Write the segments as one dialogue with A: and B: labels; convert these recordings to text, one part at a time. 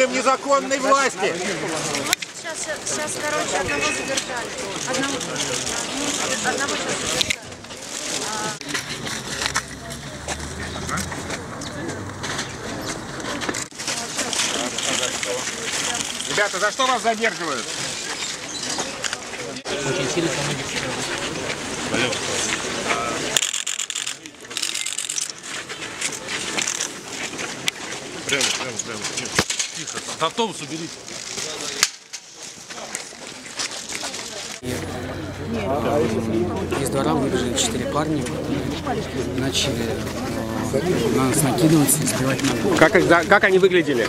A: режим незаконной власти.
B: Сейчас, короче, одного задержали. Одного сейчас задержали.
A: Ребята, за что вас задерживают?
C: Очень сильно по многих
D: Прямо. Тихо. От автобуса уберите.
C: Из двора выбежали 4 парня, начали на нас накидываться и сбивать ногу.
A: Как они выглядели?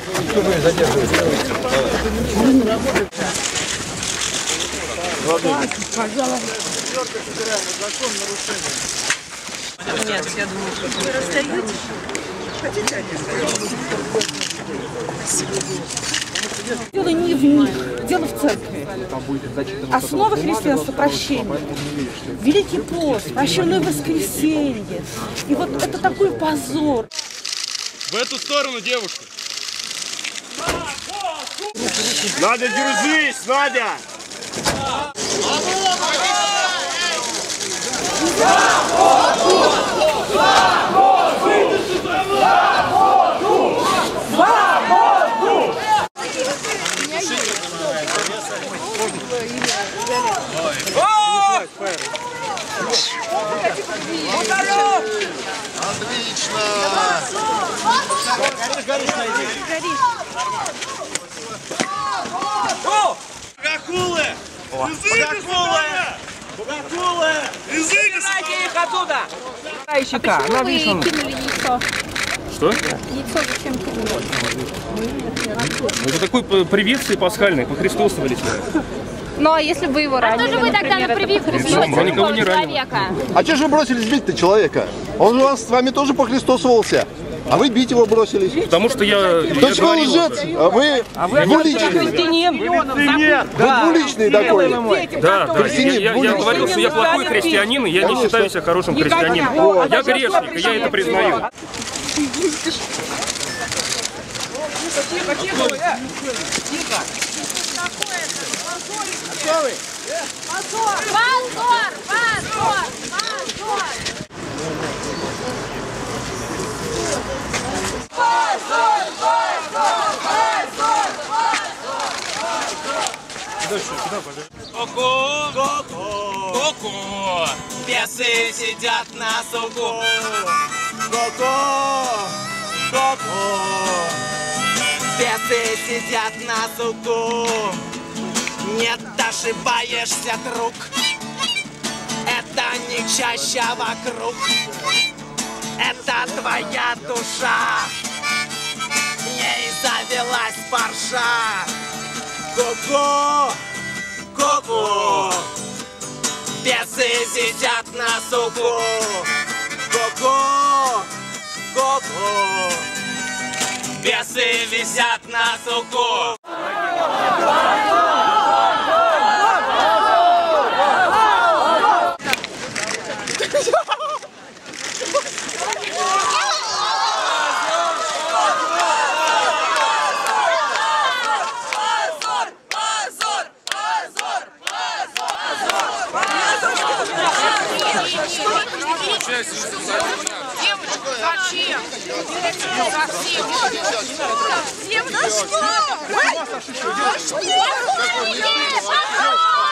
E: Нет, я думаю, что вы расстаетесь. Хотите?
F: Дело не в них, дело в церкви. Основа христианства – прощение. Великий пост, прощенное воскресенье. И вот это такой позор.
D: В эту сторону, девушка.
A: Надя, держись, Надя!
G: Отлично!
D: Богохулы! Богохулы!
E: Убирайте их оттуда!
B: Почему вы кинули яйцо?
D: Что?
B: Яйцо зачем кинули?
D: Это такой приветствие пасхальное, похристосовались.
B: Ну а если бы вы его ранили,
H: Что же вы тогда на прививку бьете
D: никого не ранил.
H: человека?
G: А че же вы бросились бить-то человека? Он же вас с вами тоже похристосовался. А вы бить его бросились.
D: Потому что я
G: Точно
D: говорил.
G: лжец, вы двуличный. Вы двуличный такой.
D: Да,
G: Христианин,
D: я говорил, что я плохой христианин, и я не считаю себя хорошим христианином. Я грешник, и я это признаю.
I: Ку-ку! Бесы сидят на суку. Бесы сидят на суку. Не ошибаешься, друг. Это не чаще вокруг. Это твоя душа. В ней завелась парша. Ку-ку! Ку-ку! Бесы сидят на суку. Ку-ку! Ку-ку! Бесы висят на суку.
E: Зачем? Зачем? За что? За что?